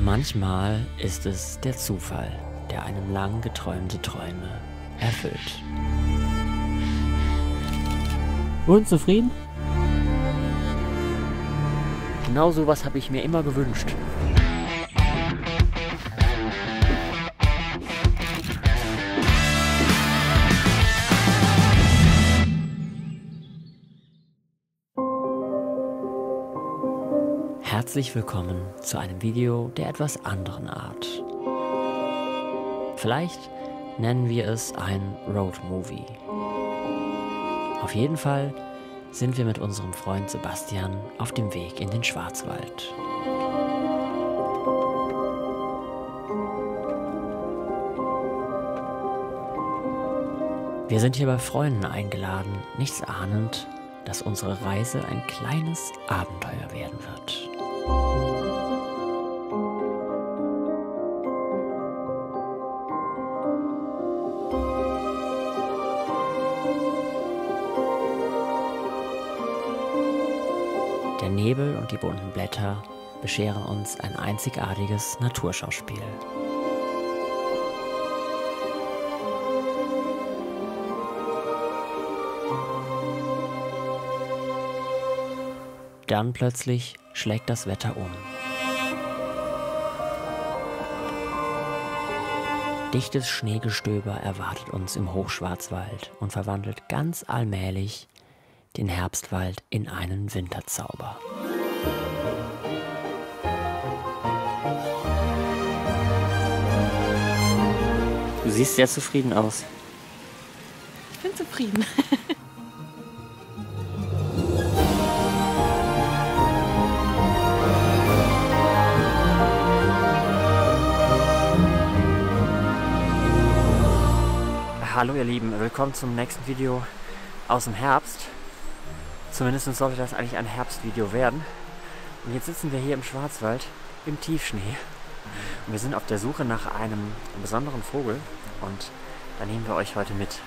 Manchmal ist es der Zufall, der einem lang geträumte Träume erfüllt. Unzufrieden? Genau sowas habe ich mir immer gewünscht. Herzlich willkommen zu einem Video der etwas anderen Art. Vielleicht nennen wir es ein Road-Movie. Auf jeden Fall sind wir mit unserem Freund Sebastian auf dem Weg in den Schwarzwald. Wir sind hier bei Freunden eingeladen, nichts ahnend, dass unsere Reise ein kleines Abenteuer werden wird. Der Nebel und die bunten Blätter bescheren uns ein einzigartiges Naturschauspiel. Dann plötzlich schlägt das Wetter um. Dichtes Schneegestöber erwartet uns im Hochschwarzwald und verwandelt ganz allmählich den Herbstwald in einen Winterzauber. Du siehst sehr zufrieden aus. Ich bin zufrieden. Hallo ihr Lieben, willkommen zum nächsten Video aus dem Herbst. Zumindest sollte das eigentlich ein Herbstvideo werden. Und jetzt sitzen wir hier im Schwarzwald im Tiefschnee. Und wir sind auf der Suche nach einem besonderen Vogel. Und da nehmen wir euch heute mit.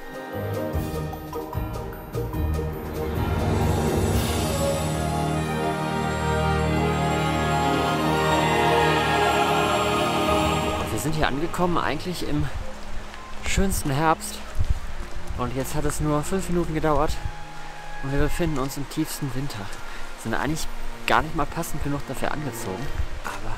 Wir sind hier angekommen eigentlich im schönsten Herbst. Und jetzt hat es nur 5 Minuten gedauert. Und wir befinden uns im tiefsten Winter. Sind eigentlich gar nicht mal passend genug dafür angezogen. Aber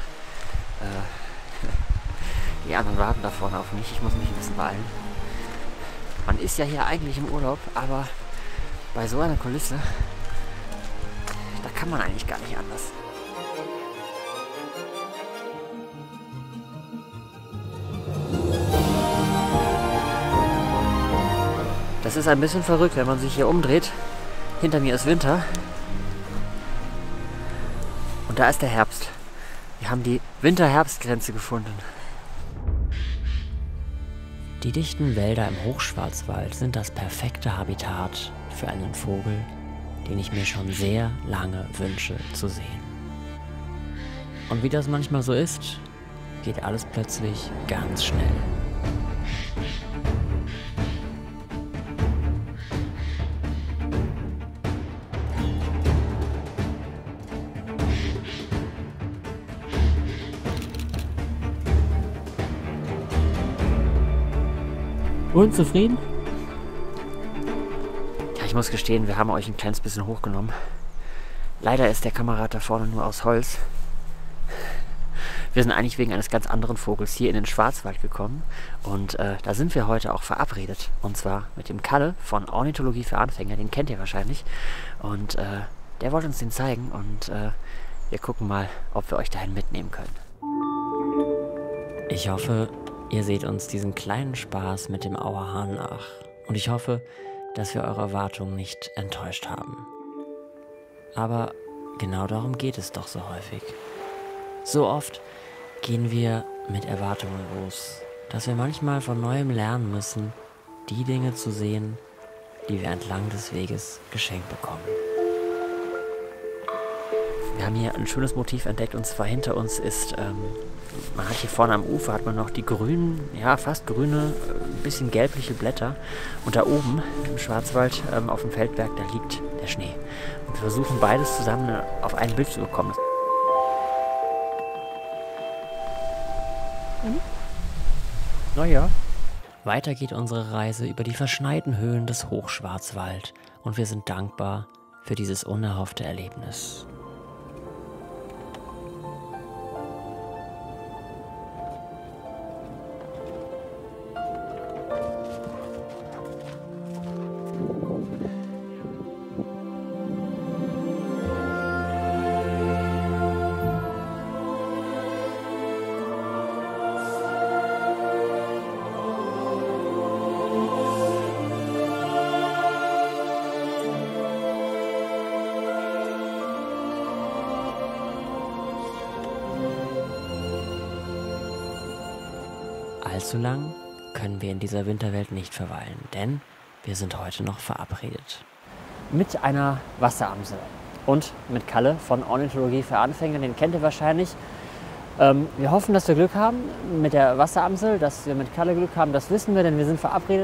die anderen warten da vorne auf mich. Ich muss mich ein bisschen beeilen. Man ist ja hier eigentlich im Urlaub, aber bei so einer Kulisse, da kann man eigentlich gar nicht anders. Das ist ein bisschen verrückt, wenn man sich hier umdreht. Hinter mir ist Winter. Und da ist der Herbst. Wir haben die Winter-Herbst-Grenze gefunden. Die dichten Wälder im Hochschwarzwald sind das perfekte Habitat für einen Vogel, den ich mir schon sehr lange wünsche zu sehen. Und wie das manchmal so ist, geht alles plötzlich ganz schnell. Unzufrieden? Ja, ich muss gestehen, wir haben euch ein kleines bisschen hochgenommen. Leider ist der Kamerad da vorne nur aus Holz. Wir sind eigentlich wegen eines ganz anderen Vogels hier in den Schwarzwald gekommen. Und da sind wir heute auch verabredet. Und zwar mit dem Kalle von Ornithologie für Anfänger. Den kennt ihr wahrscheinlich. Und der wollte uns den zeigen. Und wir gucken mal, ob wir euch dahin mitnehmen können. Ich hoffe, ihr seht uns diesen kleinen Spaß mit dem Auerhahn nach. Und ich hoffe, dass wir eure Erwartungen nicht enttäuscht haben. Aber genau darum geht es doch so häufig. So oft gehen wir mit Erwartungen los, dass wir manchmal von Neuem lernen müssen, die Dinge zu sehen, die wir entlang des Weges geschenkt bekommen. Wir haben hier ein schönes Motiv entdeckt, und zwar hinter uns ist, man hat hier vorne am Ufer hat man noch die grünen, ja fast grüne, bisschen gelbliche Blätter. Und da oben im Schwarzwald auf dem Feldberg, da liegt der Schnee. Und wir versuchen beides zusammen auf ein Bild zu bekommen. Naja. Weiter geht unsere Reise über die verschneiten Höhen des Hochschwarzwald und wir sind dankbar für dieses unerhoffte Erlebnis. Allzu lang können wir in dieser Winterwelt nicht verweilen, denn wir sind heute noch verabredet. Mit einer Wasseramsel und mit Kalle von Ornithologie für Anfänger, den kennt ihr wahrscheinlich. Wir hoffen, dass wir Glück haben mit der Wasseramsel, dass wir mit Kalle Glück haben, das wissen wir, denn wir sind verabredet.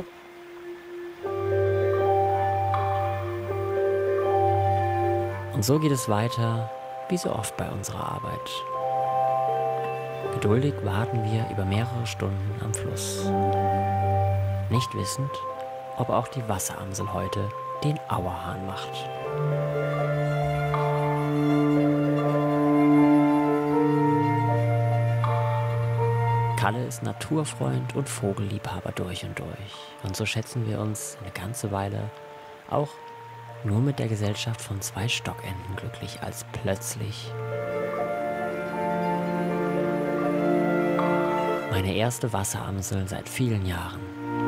Und so geht es weiter, wie so oft bei unserer Arbeit. Geduldig warten wir über mehrere Stunden am Fluss, nicht wissend, ob auch die Wasseramsel heute den Auerhahn macht. Kalle ist Naturfreund und Vogelliebhaber durch und durch. Und so schätzen wir uns eine ganze Weile auch nur mit der Gesellschaft von 2 Stockenten glücklich, als plötzlich meine erste Wasseramsel seit vielen Jahren.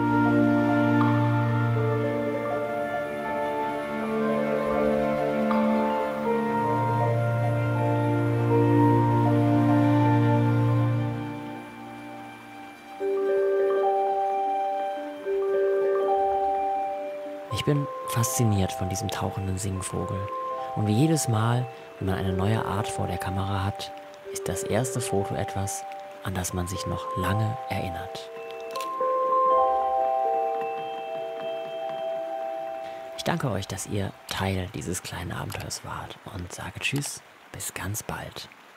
Ich bin fasziniert von diesem tauchenden Singvogel. Und wie jedes Mal, wenn man eine neue Art vor der Kamera hat, ist das erste Foto etwas, an das man sich noch lange erinnert. Ich danke euch, dass ihr Teil dieses kleinen Abenteuers wart und sage Tschüss, bis ganz bald.